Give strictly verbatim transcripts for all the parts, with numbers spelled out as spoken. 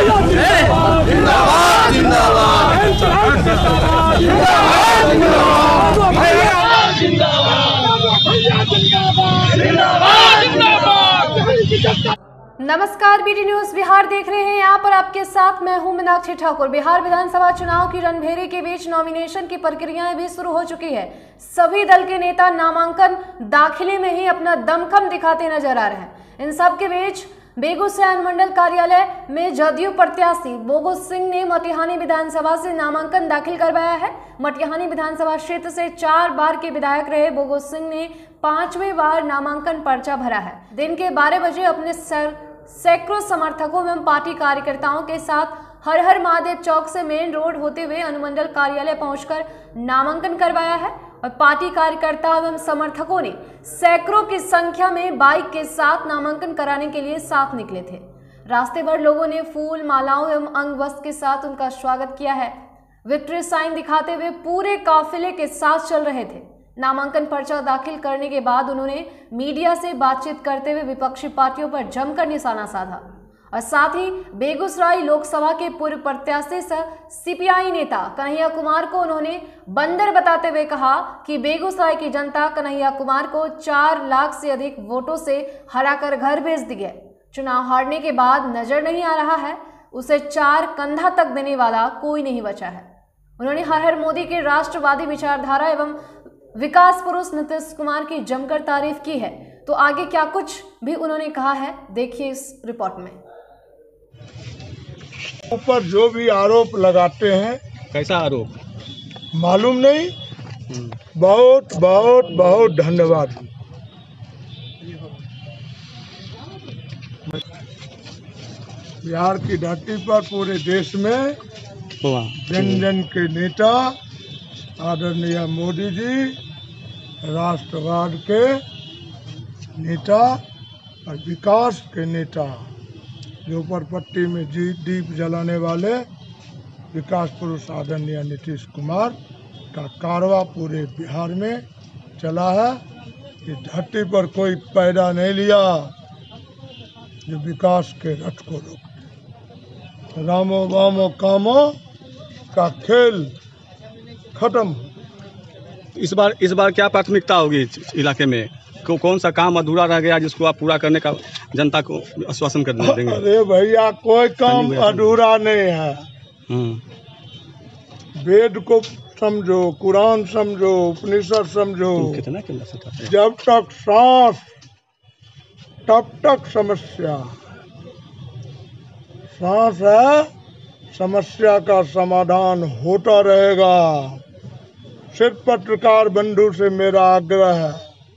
जिंदाबाद जिंदाबाद। नमस्कार, बीटी न्यूज बिहार देख रहे हैं। यहाँ पर आपके साथ मैं हूं मीनाक्षी ठाकुर। बिहार विधानसभा चुनाव की रणभेरी के बीच नॉमिनेशन की प्रक्रियाएं भी शुरू हो चुकी है। सभी दल के नेता नामांकन दाखिले में ही अपना दमखम दिखाते नजर आ रहे हैं। इन सब के बीच बेगूसराय अनुमंडल कार्यालय में जदयू प्रत्याशी बोगो सिंह ने मटिहानी विधानसभा से नामांकन दाखिल करवाया है। मटिहानी विधानसभा क्षेत्र से चार बार के विधायक रहे बोगो सिंह ने पांचवें बार नामांकन पर्चा भरा है। दिन के बारह बजे अपने सर सैकड़ों समर्थकों एवं पार्टी कार्यकर्ताओं के साथ हर हर महादेव चौक से मेन रोड होते हुए अनुमंडल कार्यालय पहुंचकर नामांकन करवाया है और पार्टी कार्यकर्ता एवं समर्थकों ने सैकड़ों की संख्या में बाइक के साथ नामांकन कराने के लिए साथ निकले थे। रास्ते भर लोगों ने फूल मालाओं एवं अंग वस्त्र के साथ उनका स्वागत किया है। विक्ट्री साइन दिखाते हुए पूरे काफिले के साथ चल रहे थे। नामांकन पर्चा दाखिल करने के बाद उन्होंने मीडिया से बातचीत करते हुए विपक्षी पार्टियों पर जमकर निशाना साधा और साथ ही बेगूसराय लोकसभा के पूर्व प्रत्याशी सह सीपीआई नेता कन्हैया कुमार को उन्होंने बंदर बताते हुए कहा कि बेगूसराय की जनता कन्हैया कुमार को चार लाख से अधिक वोटों से हराकर घर भेज दी है। चुनाव हारने के बाद नजर नहीं आ रहा है उसे चार कंधा तक देने वाला कोई नहीं बचा है। उन्होंने हर हर मोदी के राष्ट्रवादी विचारधारा एवं विकास पुरुष नीतीश कुमार की जमकर तारीफ की है। तो आगे क्या कुछ भी उन्होंने कहा है, देखिए इस रिपोर्ट में। ऊपर जो भी आरोप लगाते हैं, कैसा आरोप मालूम नहीं। बहुत बहुत बहुत धन्यवाद। बिहार की धरती पर पूरे देश में जन जन के नेता आदरणीय मोदी जी, राष्ट्रवाद के नेता और विकास के नेता, जो ऊपर पट्टी में जी दीप जलाने वाले विकास पुरुष आदरणीय नीतीश कुमार का कारवा पूरे बिहार में चला है। इस धरती पर कोई पैदा नहीं लिया जो विकास के रथ को रोके। रामो वामो कामो का खेल खत्म। इस बार इस बार क्या प्राथमिकता होगी इस इलाके में? को, कौन सा काम अधूरा रह गया जिसको आप पूरा करने का जनता को आश्वासन कर देंगे? अरे भैया, कोई काम अधूरा नहीं है। वेद को समझो, कुरान समझो, उपनिषद समझो। कितना कितना जब तक सांस तब तक समस्या। सांस है, समस्या का समाधान होता रहेगा। सिर्फ पत्रकार बंधु से मेरा आग्रह है,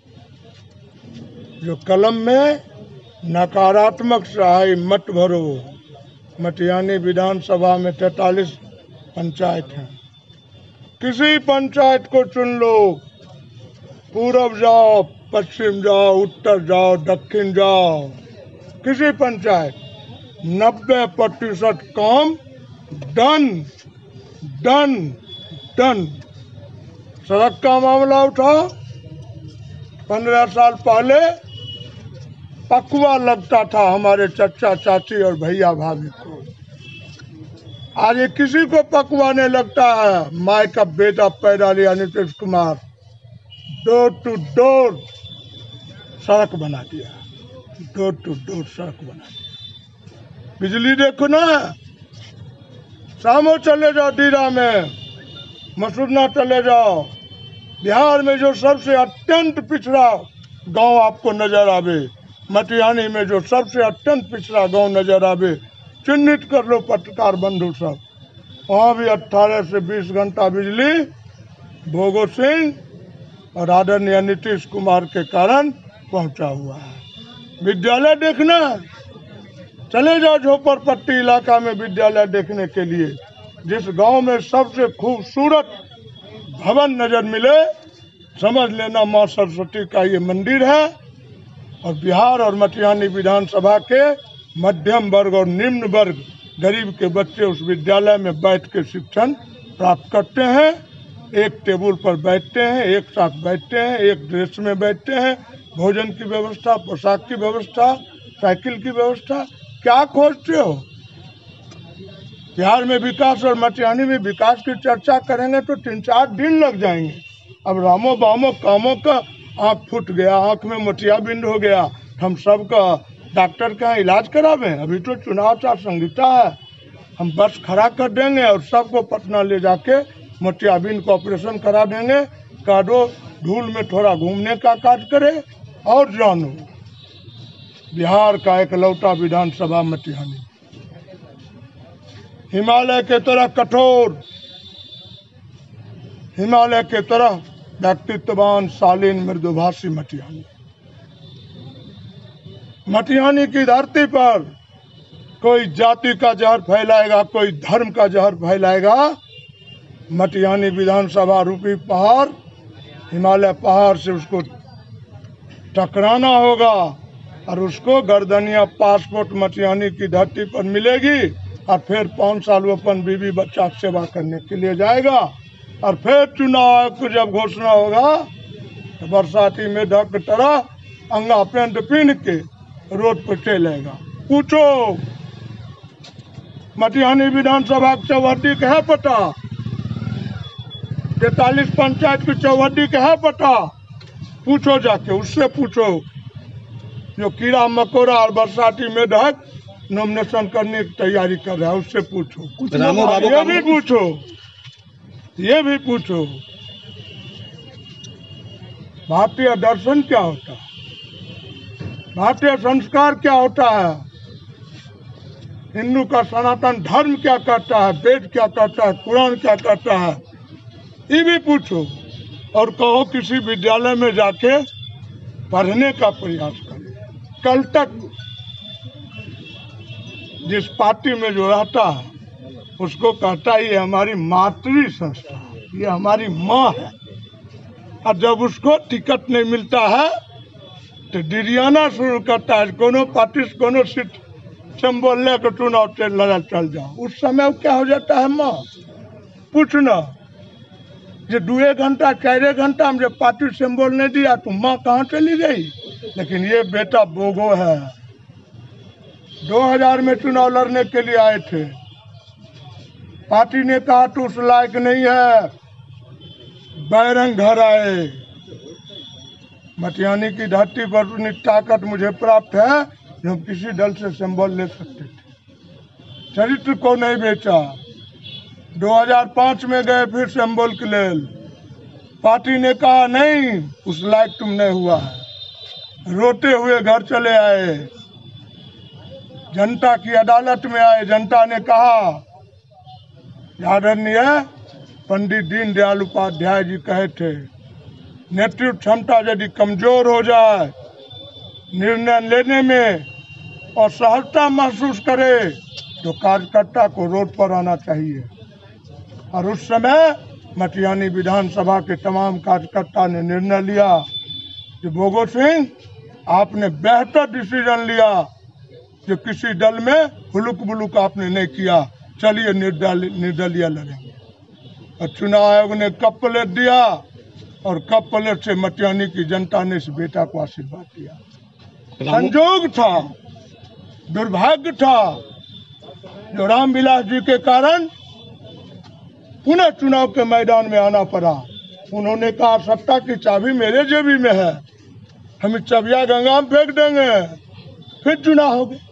जो कलम में नकारात्मक स्याही मत भरो। मटिहानी विधानसभा में तैतालीस पंचायत हैं। किसी पंचायत को चुन लो, पूरब जाओ, पश्चिम जाओ, उत्तर जाओ, दक्षिण जाओ, किसी पंचायत नब्बे प्रतिशत काम डन डन डन। सड़क का मामला उठाओ, पंद्रह साल पहले पकवा लगता था हमारे चचा चाची और भैया भाभी को। आज ये किसी को पकवा नहीं लगता है। माँ का बेटा पैदा लिया Nitish Kumar, door to door सड़क बना दिया, डोर टू डोर सड़क बना दिया। बिजली देखो ना, शामो चले जाओ दीरा में, मसूरना चले जाओ। बिहार में जो सबसे अत्यंत पिछड़ा गांव आपको नजर आवे, मटिहानी में जो सबसे अत्यंत पिछड़ा गांव नजर आवे, चिन्हित कर लो पत्रकार बंधु सब। वहाँ भी अट्ठारह से बीस घंटा बिजली भोगो सिंह और आदरणीय नीतीश कुमार के कारण पहुँचा हुआ है। विद्यालय देखना, चले जाओ झोपड़पट्टी इलाका में विद्यालय देखने के लिए। जिस गांव में सबसे खूबसूरत भवन नजर मिले, समझ लेना माँ सरस्वती का ये मंदिर है। और बिहार और मटिहानी विधानसभा के मध्यम वर्ग और निम्न वर्ग गरीब के बच्चे उस विद्यालय में बैठ के शिक्षण प्राप्त करते हैं। एक टेबल पर बैठते हैं, एक साथ बैठते हैं, एक ड्रेस में बैठते हैं। भोजन की व्यवस्था, पोशाक की व्यवस्था, साइकिल की व्यवस्था, क्या खोजते हो? बिहार में विकास और मटिहानी में विकास की चर्चा करेंगे तो तीन चार दिन लग जाएंगे। अब रामो बामो कामों का आँख फूट गया, आँख में मोतियाबिंद हो गया, हम सब का डॉक्टर का इलाज करावें? अभी तो चुनाव आचार संहिता है। हम बस खड़ा कर देंगे और सबको पटना ले जाके मोतियाबिंद का ऑपरेशन करा देंगे। कादो धूल में थोड़ा घूमने का कार्य करे और जानो बिहार का एकलौता विधानसभा मटिहानी, हिमालय के तरह कठोर, हिमालय के तरह व्यक्तित्ववान, शालीन, मृदुभाषी मटिहानी। मटिहानी की धरती पर कोई जाति का जहर फैलाएगा, कोई धर्म का जहर फैलाएगा, मटिहानी विधानसभा रूपी पहाड़, हिमालय पहाड़ से उसको टकराना होगा और उसको गर्दनिया पासपोर्ट मटिहानी की धरती पर मिलेगी और फिर पाँच साल वो अपन बीवी बच्चा की सेवा करने के लिए जाएगा और फिर चुनाव आयोग को जब घोषणा होगा तो बरसाती में ढक तरह अंगा पेंट पहन के रोड पर चलेगा। पूछो मटिहानी विधानसभा की चौहद्दी का है पता? तैतालीस पंचायत की चौहद्दी का है पता? पूछो जाके, उससे पूछो जो कीड़ा मकोड़ा और बरसाती में ढक नॉमिनेशन करने की तैयारी कर रहा है, उससे पूछो। रामो बाबू ये भी पूछो, ये भी पूछो भारतीय दर्शन क्या होता है, भारतीय संस्कार क्या होता है, हिंदू का सनातन धर्म क्या कहता है, वेद क्या कहता है, कुरान क्या कहता है, ये भी पूछो। और कहो किसी विद्यालय में जाके पढ़ने का प्रयास करें। कल तक जिस पार्टी में जो रहता है उसको कहता है ये हमारी मातृ संस्था है, ये हमारी माँ है, और जब उसको टिकट नहीं मिलता है तो डिरियाना शुरू करता है, कोनो पार्टी से कोनो सीट सिंबल लेकर चुनाव लड़ा चल जाओ। उस समय क्या हो जाता है माँ? पूछना जो दो घंटा चार घंटा में जब पार्टी सिंबल नहीं दिया तो माँ कहाँ चली गई? लेकिन ये बेटा बोगो है। दो हज़ार में चुनाव लड़ने के लिए आए थे, पार्टी ने कहा तो उस लायक नहीं है, बैरंग घर आए। मटिहानी की धरती पर उतनी ताकत मुझे प्राप्त है जो हम किसी दल से सिंबल ले सकते थे। चरित्र को नहीं बेचा। दो हज़ार पाँच में गए फिर सिंबल के लेल, पार्टी ने कहा नहीं उस लायक तुम नहीं हुआ है। रोते हुए घर चले आए, जनता की अदालत में आए। जनता ने कहा आदरणीय पंडित दीनदयाल उपाध्याय जी कहे थे नेतृत्व क्षमता यदि कमजोर हो जाए, निर्णय लेने में असहजता महसूस करे तो कार्यकर्ता को रोड पर आना चाहिए। और उस समय मटिहानी विधानसभा के तमाम कार्यकर्ता ने निर्णय लिया कि बोगो सिंह आपने बेहतर डिसीजन लिया, जो किसी दल में हुलुक बुलुक आपने नहीं किया, चलिए निर्दल निर्दलीय लड़ेंगे। और चुनाव आयोग ने कप प्लेट दिया और कप प्लेट से मटिहानी की जनता ने इस बेटा को आशीर्वाद दिया। संजोग था, दुर्भाग्य था जो रामविलास जी के कारण पुनः चुनाव के मैदान में आना पड़ा। उन्होंने कहा सत्ता की चाबी मेरे जेबी में है, हम इस चबिया गंगा में फेंक देंगे, फिर चुनाव हो गए।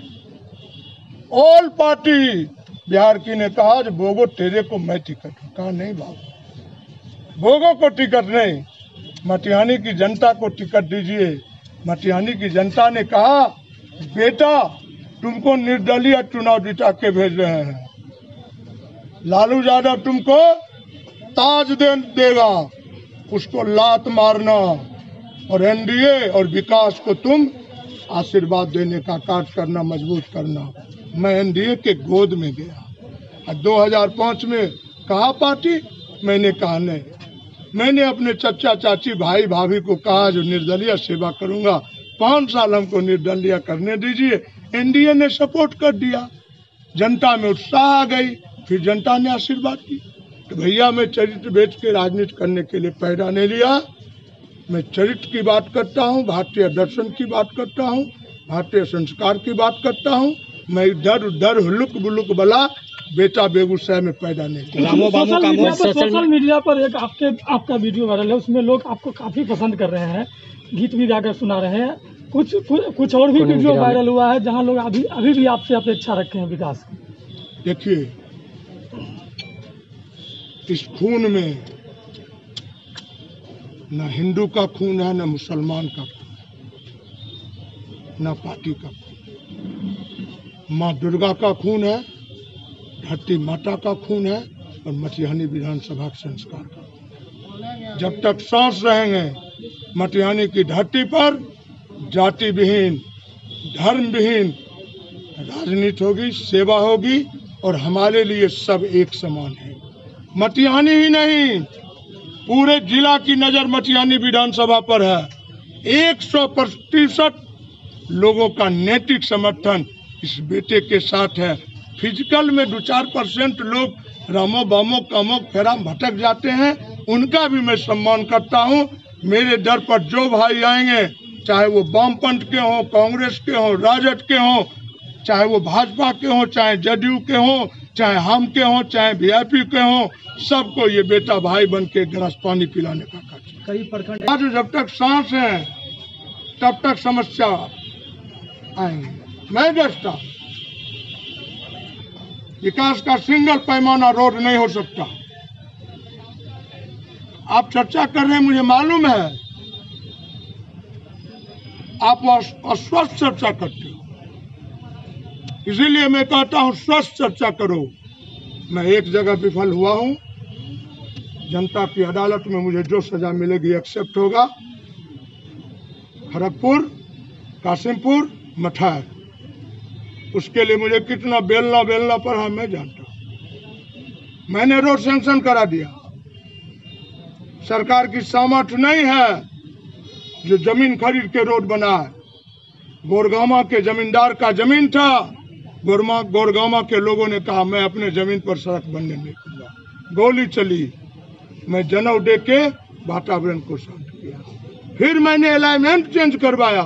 ऑल पार्टी बिहार की ने कहा जो बोगो तेरे को मैं टिकट हूँ। कहा नहीं बाबू, बोगो को टिकट नहीं, मटिहानी की जनता को टिकट दीजिए। मटिहानी की जनता ने कहा बेटा तुमको निर्दलीय चुनाव जिता के भेज रहे हैं, लालू यादव तुमको ताज दे देगा, उसको लात मारना और एनडीए और विकास को तुम आशीर्वाद देने का कार्य करना, मजबूत करना। मैं एनडीए के गोद में गया और दो हज़ार पाँच में कहा पार्टी, मैंने कहा नहीं। मैंने अपने चचा चाची भाई भाभी को कहा जो निर्दलीय सेवा करूंगा, पाँच साल हमको निर्दलीय करने दीजिए। एनडीए ने सपोर्ट कर दिया, जनता में उत्साह आ गई, फिर जनता ने आशीर्वाद की। तो भैया मैं चरित्र बेच के राजनीति करने के लिए पैदा नहीं लिया, मैं चरित्र की बात करता हूँ, भारतीय दर्शन की बात करता हूँ, भारतीय संस्कार की बात करता हूँ। मैं इधर उधर हुलुक बुलुक बला बेटा बेगूसराय में पैदा नहीं किया। रामो बामो सोशल कामो मीडिया पर सोशल मीडिया पर एक आपके आपका वीडियो वायरल है, उसमें लोग आपको काफी पसंद कर रहे हैं, गीत भी गाकर सुना रहे हैं। कुछ कुछ, कुछ और भी वीडियो वायरल हुआ है जहां लोग अभी अभी भी आपसे अपेक्षा रखे हैं विकास की। देखिए, इस खून में न हिंदू का खून है, न मुसलमान का खून, न पार्टी का खून। माँ दुर्गा का खून है, धरती माता का खून है और मटिहानी विधानसभा के संस्कार का खून। जब तक सांस रहेंगे मटिहानी की धरती पर जाति विहीन, धर्म विहीन राजनीति होगी, सेवा होगी और हमारे लिए सब एक समान है। मटिहानी ही नहीं, पूरे जिला की नजर मटिहानी विधानसभा पर है। एक सौ प्रतिशत लोगों का नैतिक समर्थन इस बेटे के साथ है। फिजिकल में दो चार परसेंट लोग रामो बामो कामो फेरा भटक जाते हैं, उनका भी मैं सम्मान करता हूं। मेरे दर पर जो भाई आएंगे, चाहे वो वामपंथ के हों, कांग्रेस के हों, राजद के हों, चाहे वो भाजपा के हों, चाहे जदयू के हों, चाहे हम के हों, चाहे वीआईपी के हों, सबको ये बेटा भाई बन के गिलास पानी पिलाने का कार्य। कई प्रखंड आज जब तक सांस है तब तक समस्या आएंगे। मैं देखता विकास का सिंगल पैमाना रोड नहीं हो सकता। आप चर्चा कर रहे हैं, मुझे मालूम है आप अस्वस्थ चर्चा करते हो, इसीलिए मैं कहता हूं स्वस्थ चर्चा करो। मैं एक जगह विफल हुआ हूं, जनता की अदालत में मुझे जो सजा मिलेगी एक्सेप्ट होगा। खड़गपुर, कासिमपुर, मठार, उसके लिए मुझे कितना बेलना बेलना पड़ा मैं जानता हूं। मैंने रोड सैंक्शन करा दिया। सरकार की सामर्थ्य नहीं है जो जमीन खरीद के रोड बनाए। गोरगामा के जमींदार का जमीन था, गोरमा गोरगामा के लोगों ने कहा मैं अपने जमीन पर सड़क बनने नहीं दूंगा। गोली चली, मैं जनौ दे के वातावरण को शांत किया। फिर मैंने अलाइनमेंट चेंज करवाया।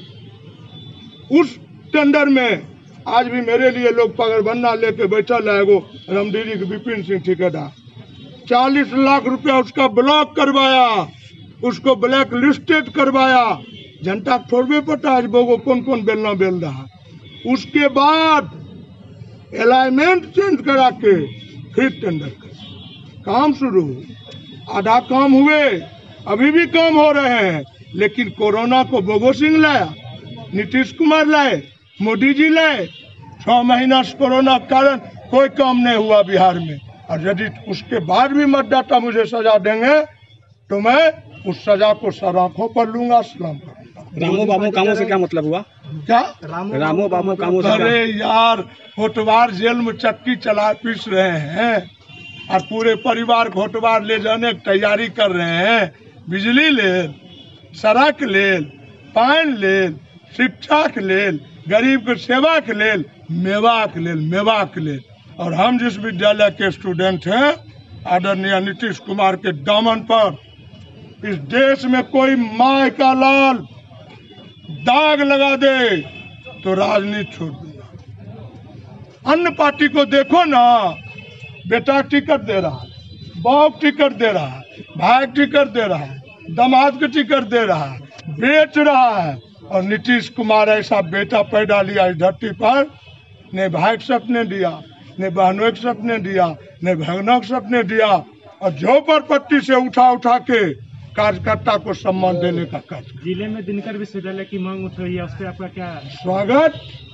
उस टेंडर में आज भी मेरे लिए लोग पगड़बंदा लेके बैठल है। वो रामदीरी के विपिन सिंह ठेकेदार, चालीस लाख रुपया उसका ब्लॉक करवाया, उसको ब्लैक लिस्टेड करवाया। जनता को थोड़े पता है वो कौन कौन बेलना बेल रहा है। उसके बाद अलाइनमेंट चेंज करा के फिर टेंडर कर काम शुरू। आधा काम हुए, अभी भी काम हो रहे हैं, लेकिन कोरोना को बोगो सिंह लाया, नीतीश कुमार लाए, मोदी जी लाए। छह महीना से कोरोना के कारण कोई काम नहीं हुआ बिहार में। और यदि उसके बाद भी मतदाता मुझे सजा देंगे तो मैं उस सजा को सब आंखों पर लूंगा, सलाम करूंगा। रामो बामो कामो से क्या मतलब हुआ? क्या रामो बामो कामो से? अरे यार, होटवार जेल में चक्की चला पीस रहे हैं और पूरे परिवार को होटवार ले जाने की तैयारी कर रहे हैं। बिजली लेल, सड़क लेल, पानी लेल, शिक्षा के लेल, गरीब के सेवा के लेल, मेवा के लेल, मेवा के लेल। और हम जिस विद्यालय के स्टूडेंट हैं, आदरणीय नीतीश कुमार के दामन पर इस देश में कोई माँ का लाल दाग लगा दे तो राजनीति छोड़ दूंगा। अन्य पार्टी को देखो ना, बेटा टिकट दे रहा है, बाप टिकट दे रहा है, भाई टिकट दे रहा है, दामाद को टिकट दे रहा है, बेच रहा है। और नीतीश कुमार ऐसा बेटा पैदा लिया इस धरती पर, ने भाई के सपने दिया, ने बहनों के सपने दिया, ने भगनों के सपने दिया। और झोपड़पट्टी से उठा उठा के कार्यकर्ता को सम्मान देने का कार्य। जिले में दिनकर विश्वविद्यालय की मांग उठ रही है, उस पर आपका क्या है? स्वागत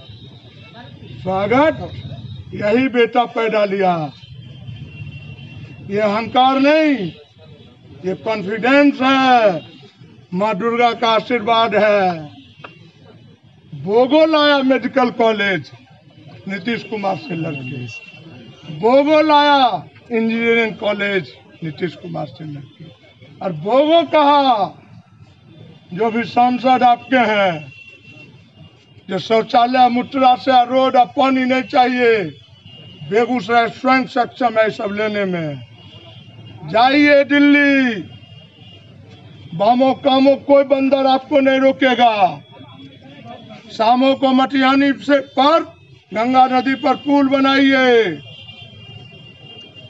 स्वागत यही बेटा पैदा लिया। ये अहंकार नहीं, ये कॉन्फिडेंस है, माँ दुर्गा का आशीर्वाद है। बोगो लाया मेडिकल कॉलेज नीतीश कुमार से लड़के, बोगो लाया इंजीनियरिंग कॉलेज नीतीश कुमार से लड़के। और बोगो कहा जो भी सांसद आपके हैं, जो शौचालय मुद्रा से रोड और पानी नहीं चाहिए, बेगूसराय स्वयं सक्षम है सब लेने में। जाइए दिल्ली, बामो कामो कोई बंदर आपको नहीं रोकेगा। शामों को मटिहानी से पर गंगा नदी पर पुल बनाइए,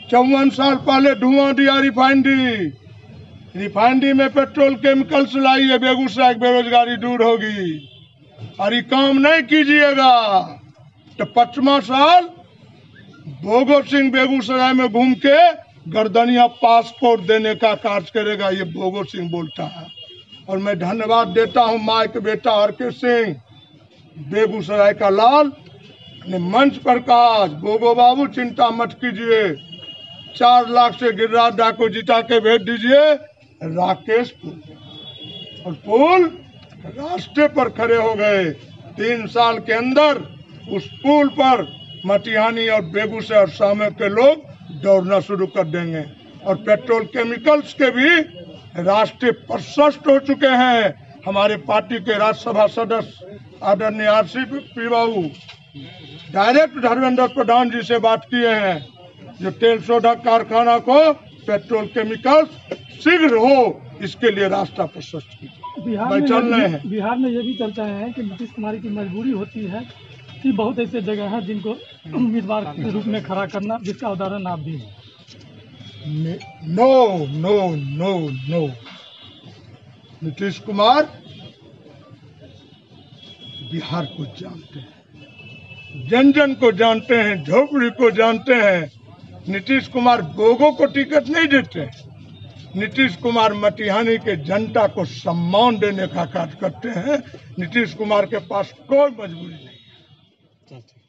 चौवन साल पहले धुआं दिया रिफाइनरी, रिफाइनरी में पेट्रोल केमिकल्स लाई है, बेगूसराय की बेरोजगारी दूर होगी। और ये काम नहीं कीजिएगा तो पचमा साल भोगो सिंह बेगूसराय में घूम के गर्दनिया पासपोर्ट देने का कार्य करेगा, ये भोगो सिंह बोलता है। और मैं धन्यवाद देता हूँ माई के बेटा हरके सिंह, बेगूसराय का लाल ने मंच पर कहा, भोगो बाबू चिंता मत कीजिए, चार लाख से गिरिराज दा को जिता के भेज दीजिए राकेश पुल। और पुल रास्ते पर खड़े हो गए। तीन साल के अंदर उस पुल पर मटिहानी और बेगूसराय और सामे के लोग दौड़ना शुरू कर देंगे। और पेट्रोल केमिकल्स के भी रास्ते प्रशस्त हो चुके हैं। हमारे पार्टी के राज्यसभा सदस्य आदरणीय R C P Babu direct Dharmendra Pradhan ji से बात किए हैं, जो तेल सोडा कारखाना को पेट्रोल केमिकल्स शीघ्र हो, इसके लिए रास्ता प्रशस्त कीजिए। बिहार भाई में चल ये रहे भी- हैं। बिहार में ये भी चलता है कि नीतीश कुमार की मजबूरी होती है कि बहुत ऐसे जगह हैं जिनको उम्मीदवार के रूप में खड़ा करना, जिसका उदाहरण आप दी। No no no no Nitish Kumar Bihar को जानते हैं, जन जन को जानते हैं, झोपड़ी को जानते हैं। नीतीश कुमार गोगो को टिकट नहीं देते। नीतीश कुमार मटिहानी के जनता को सम्मान देने का कार्य करते हैं। नीतीश कुमार के पास कोई मजबूरी नहीं है।